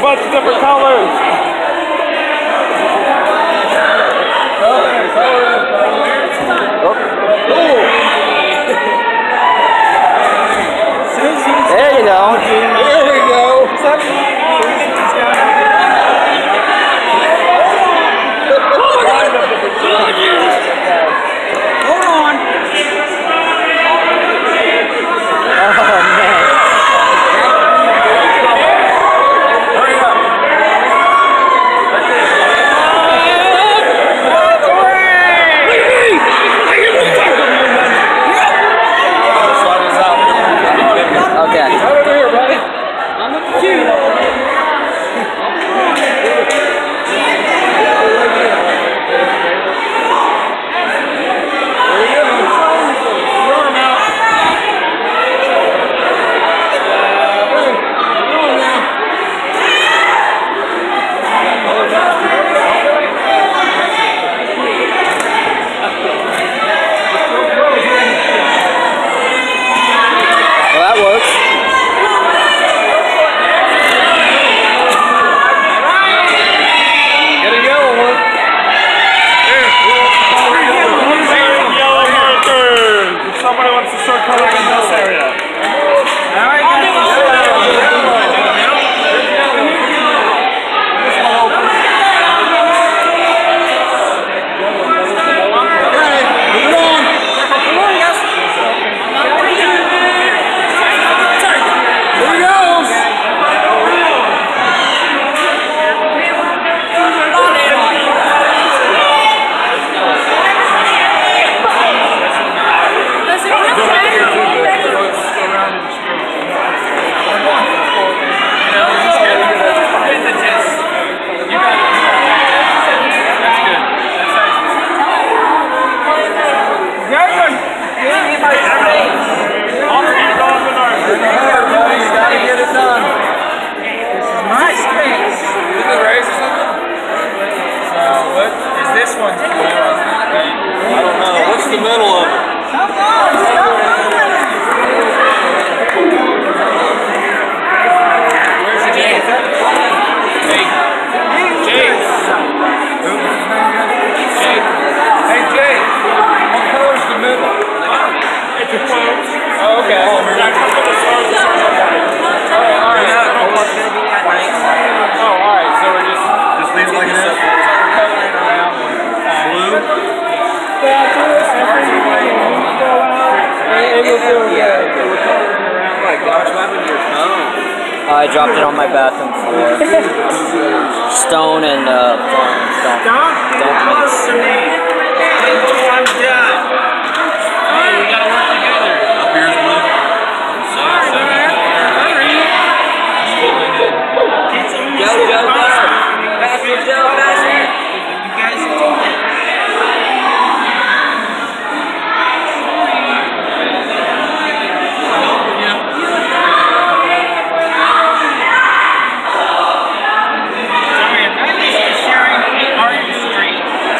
bunch of different colors. There you go. There we go. Hold on. Oh, man. Hurry up. Okay. Right over here, buddy. I'm up to you. Well, that works. Get a yellow one. Here. Yellow markers. If somebody wants to start coloring in this area. All right, guys. This one's for? I don't know. What's the middle of it? Come on, stop moving. Where's the Jake? Jake. Jake. Jake. Hey, Jake. What color's the middle? It's a close. Oh, okay. All right. Oh, all right. So we're just leave it like this. Coloring around blue. I dropped it on my bathroom floor. Stone and stone. Don't close to me. Until I'm done. Hey, we gotta work together. Up here's blue. Go, go, go. Faster, Joe, faster. You guys do it. Sorry, if I used to sharing artistry.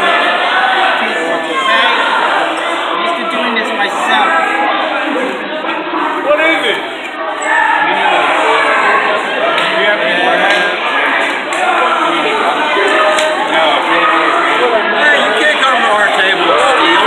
Okay? I'm used to doing this myself. What is it? You have any more? No. Hey, you can't come to our table and steal.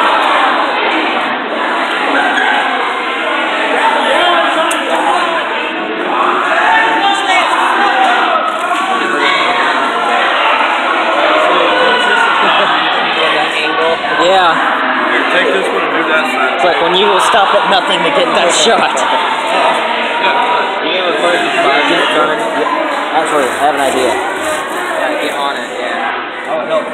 Yeah. Here, take this one and do that side. It's like when you will stop at nothing to get that shot. You have a question about it running? Yeah. Actually, I have an idea. Yeah, get on it, yeah. Oh, no.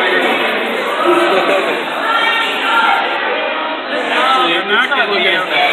You're not going to be able to